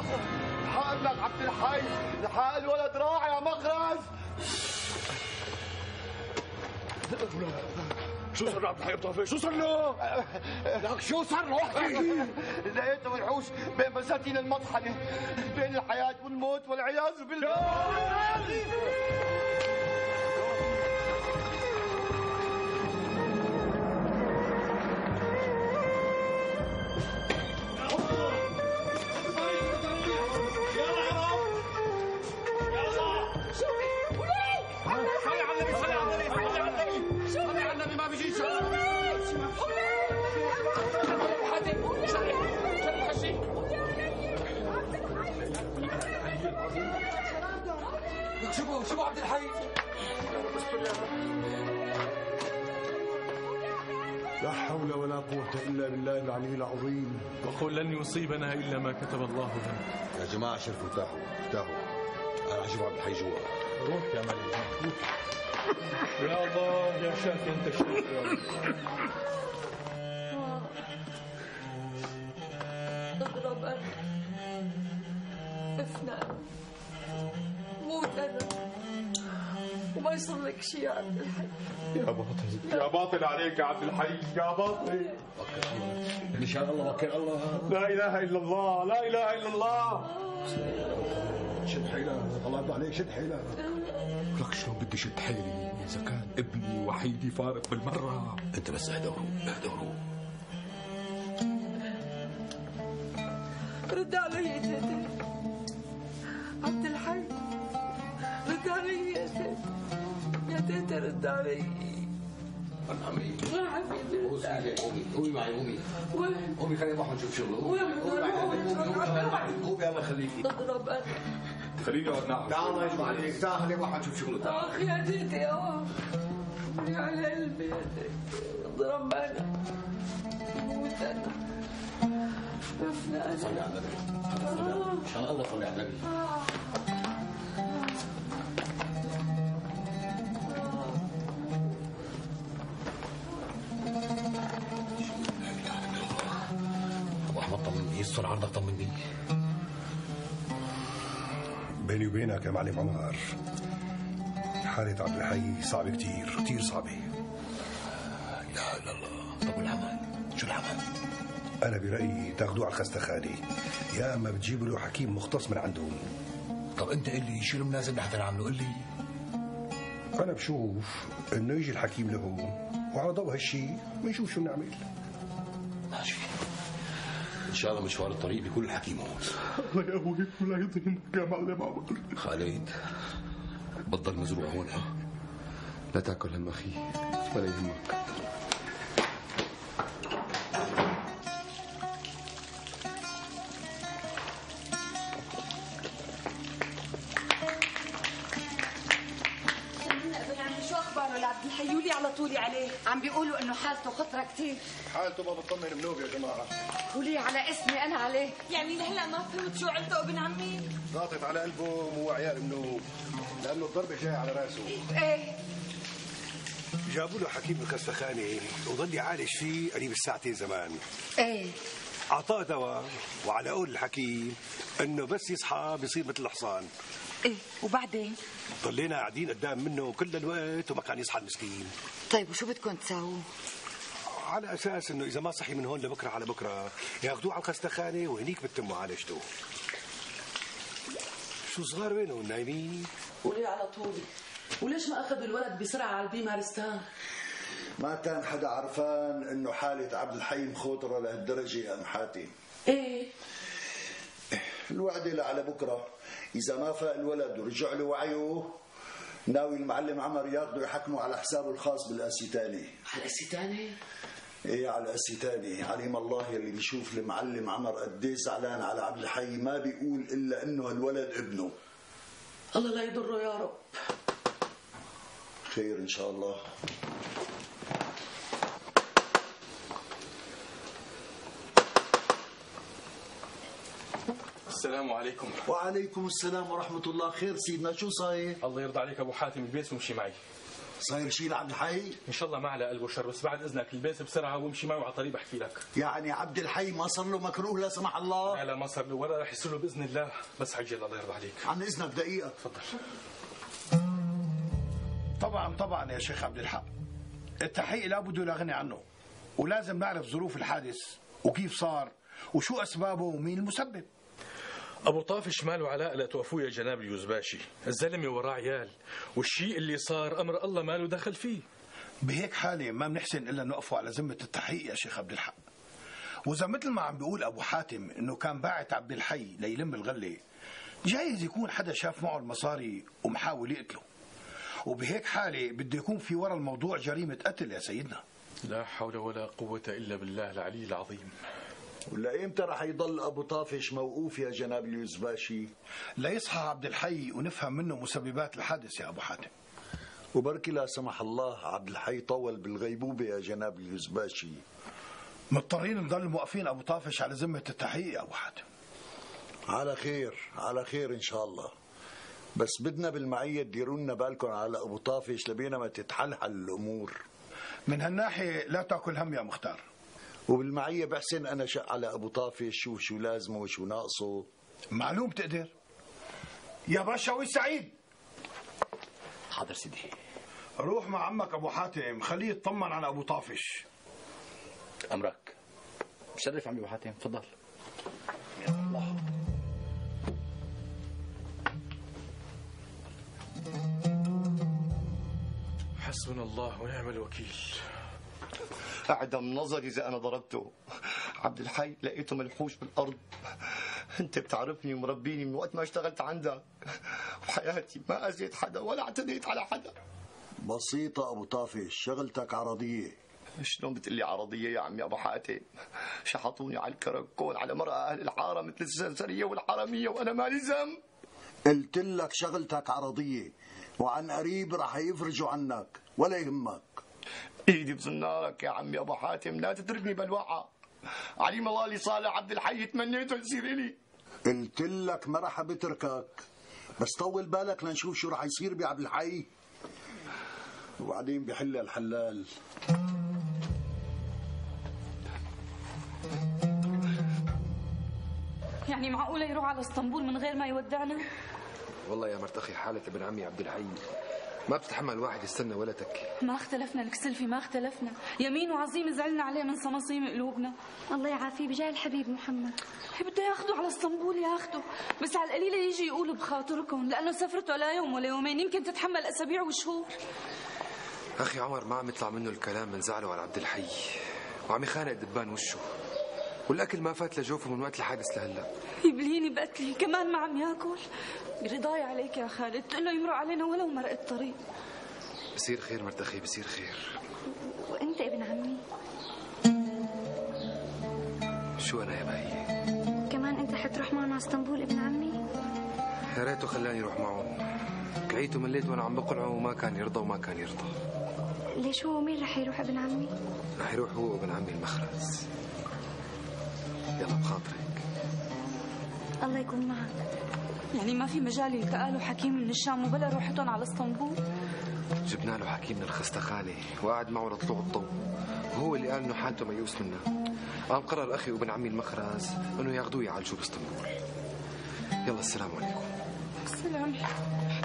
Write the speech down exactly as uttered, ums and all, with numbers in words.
الحق ابنك عبد الحي، الحق الولد راح يا مخرج. شو صار لعبد الحي بطافي؟ شو صار له؟ لك شو صار له؟ احكي. لقيته منحوش بين بساتين المطحنه، بين الحياه والموت والعياذ بالله. شوفوا شوفوا عبد الحي. لا حول ولا قوة إلا بالله العلي العظيم. وقل لن يصيبنا إلا ما كتب الله لنا. يا جماعة شرفوا ارتاحوا ارتاحوا، أنا أشوف عبد الحي جوا. روح يا ملك. يا الله يا شافي أنت الشافي يا رب. اضرب أنا، افنى، موت أنا، وما يصير لك شيء يا عبد الحي. يا باطل يا باطل عليك يا عبد الحي، يا باطل. إن شاء الله وكل الله. لا إله إلا الله، لا إله إلا الله. شد حيلك، الله يرضى عليك، شد حيلك. لك شلون بدي شد حيلي إذا كان ابني وحيدي فارق بالمرة؟ أنت بس اهدى وروق، اهدى وروق. رد علي يا تيتي عبد الحي، رد علي يا تيتي، يا تيتي رد علي. أنا عمي. يا حبيبي رد علي. قومي قومي معي قومي. وين؟ قومي خلينا نروح نشوف شغله. وين بدنا نروح؟ قومي الله يخليكي. اضرب أنا. خليني أقعد نعم. تعال الله يجمع عليك، تعال خلينا نروح نشوف شغله. تعال. آخ يا تيتي آه، يا على قلبي يا تيتي، اضرب أنا، موت أنا، افنى أنا. صلي على النبي. إن شاء الله صلي على النبي. أبو أحمد طمني، يستر عرضك طمني. بيني وبينك يا معلم عمر، حالة عبد الحي صعبة كتير كتير صعبة. لا إله إلا الله. طب والعمل؟ شو العمل؟ أنا برأيي تاخذوه على الخستخانة، يا أما بتجيبوا له حكيم مختص من عندهم. طب أنت قل لي شو المناسب لحتى نعمله؟ قل لي. أنا بشوف إنه يجي الحكيم لهون، وعلى ضوء هالشيء بنشوف شو نعمل. ماشي. إن شاء الله مشوار الطريق بيكون الحكيم هون. الله يقويك ولا يضينك يا معلم عمر. خالد بطل مزروع هون ها. لا تاكل هم أخي ولا يهمك. شو اخباره لعبد الحي؟ يولي على طولي عليه. عم بيقولوا انه حالته خطره كثير. حالته ما بتطمن منوب يا جماعه. قولي على اسمي انا عليه. يعني لهلا ما فهمت شو عملته ابن عمي؟ ضاغط على قلبه مو عيال منوب، لانه الضربه جايه على راسه. ايه جابوا له حكيم بالخستخانه وظل يعالج فيه قريب الساعتين زمان. ايه اعطاه دواء، وعلى قول الحكيم انه بس يصحى بيصير مثل الحصان. ايه وبعدين؟ ضلينا قاعدين قدام منه كل الوقت وما كان يصحى المسكين. طيب وشو بدكم تساووا؟ على اساس انه اذا ما صحي من هون لبكره على بكره ياخذوه على الخستخانه وهنيك بتتم معالجته. شو صغار وينهم نايمين؟ قولي على طولي، وليش ما اخذوا الولد بسرعه على البي مارستان؟ ما كان حدا عرفان انه حاله عبد الحي مخوطره لهالدرجه يا ام حاتم. ايه الوعده لعلى بكره، اذا ما فاق الولد ورجع له وعيه ناوي المعلم عمر ياخذه يحكمه على حسابه الخاص بالاسيتاني. على الاسيتاني؟ ايه على الاسيتاني. عليم الله يلي بيشوف المعلم عمر قد ايه زعلان على عبد الحي ما بيقول الا انه الولد ابنه. الله لا يضره يا رب. خير ان شاء الله. السلام عليكم. وعليكم السلام ورحمة الله. خير سيدنا، شو صاير؟ الله يرضى عليك ابو حاتم، البيت وامشي معي. صاير شيء لعبد الحي؟ ان شاء الله ما على قلبه شر، بس بعد اذنك البس بسرعه وامشي معي على طريق بحكي لك. يعني عبد الحي ما صار له مكروه لا سمح الله؟ لا لا ما صار له ولا رح يصير له باذن الله، بس عجل الله يرضى عليك. عن اذنك دقيقه. تفضل. طبعا طبعا يا شيخ عبد الحق، التحقيق لابد لا غني عنه، ولازم نعرف ظروف الحادث وكيف صار وشو اسبابه ومين المسبب. ابو طافش ماله علاء لا توقفوه يا جناب اليوزباشي، الزلمه وراه عيال، والشيء اللي صار امر الله ما له دخل فيه. بهيك حاله ما بنحسن الا نوقفه على ذمه التحقيق يا شيخ عبد الحق. واذا مثل ما عم بيقول ابو حاتم انه كان باعت عبد الحي ليلم الغله، جايز يكون حدا شاف معه المصاري ومحاول يقتله. وبهيك حاله بده يكون في ورا الموضوع جريمه قتل يا سيدنا. لا حول ولا قوه الا بالله العلي العظيم. ولا امتى رح يضل ابو طافش موقوف يا جناب اليوزباشي؟ ليصحى عبد الحي ونفهم منه مسببات الحادث يا ابو حاتم. وبركي لا سمح الله عبد الحي طول بالغيبوبه يا جناب اليوزباشي. مضطرين نضل موقفين ابو طافش على ذمه التحقيق يا ابو حاتم. على خير على خير ان شاء الله، بس بدنا بالمعيه تديروا لنا بالكم على ابو طافش لبينا ما تتحلحل الامور. من هالناحيه لا تاكل هم يا مختار. وبالمعيه بحسن انا شق على ابو طافش شوف شو لازمه وشو ناقصه. معلوم تقدر. يا باشا سعيد. حاضر سيدي. روح مع عمك ابو حاتم خليه يطمن على ابو طافش. امرك. مشرف عمي ابو حاتم، تفضل. يا الله. حسبنا الله ونعم الوكيل. عدم نظر اذا انا ضربته. عبد الحي لقيته ملحوش بالارض. انت بتعرفني ومربيني من وقت ما اشتغلت عندك، وحياتي ما اذيت حدا ولا اعتديت على حدا. بسيطه ابو طافش، شغلتك عرضيه. شلون بتقلي عرضيه يا عمي ابو حاتم؟ شحطوني على الكركون على مرأة اهل الحاره مثل السرسريه والحراميه وانا مالي ذنب. قلت لك شغلتك عرضيه، وعن قريب رح يفرجوا عنك ولا يهمك. ايدي بزنارك يا عمي ابو حاتم، لا تتركني بالوعى. عليم الله اللي صالح عبد الحي تمنيته يصير الي. قلت لك ما رح بتركك، بس طول بالك لنشوف شو رح يصير بعبد الحي، وبعدين بحل الحلال. يعني معقوله يروح على اسطنبول من غير ما يودعنا؟ والله يا مرت اخي حالة ابن عمي عبد الحي ما بتتحمل الواحد يستنى ولدك. ما اختلفنا الكسلفي، ما اختلفنا، يمين وعظيم زعلنا عليه من صمصيم قلوبنا. الله يعافيه بجاه الحبيب محمد. بده ياخده على اسطنبول ياخده، بس على القليله يجي يقول بخاطركم، لانه سفرته لا يوم ولا يومين، يمكن تتحمل اسابيع وشهور. اخي عمر ما عم يطلع منه الكلام من زعله على عبد الحي، وعم يخانق دبان وشه، والاكل ما فات لجوفه من وقت الحادث لهلا. يبليني بقتلي كمان ما عم ياكل. برضاي عليك يا خالد تقول له يمرق علينا ولو مرق الطريق. بصير خير مرت اخي بصير خير. وانت ابن عمي؟ شو انا يا بهية؟ كمان انت حتروح معنا على اسطنبول ابن عمي؟ يا ريته خلاني اروح معهم، كعيت ومليت وانا عم بقنعه وما كان يرضى وما كان يرضى. ليش هو مين رح يروح ابن عمي؟ رح يروح هو وابن عمي المخرز. يلا بخاطرك. الله يكون معك. يعني ما في مجال يلتقى له حكيم من الشام وبلا روحتهم على اسطنبول؟ جبنا له حكيم من الخستخانه وقعد معه لطلوع الضوء، وهو اللي قال انه حالته ميؤوس منها. قام قرر اخي وابن عمي المخرز انه ياخذوه يعالجوه باسطنبول. يلا السلام عليكم. السلام.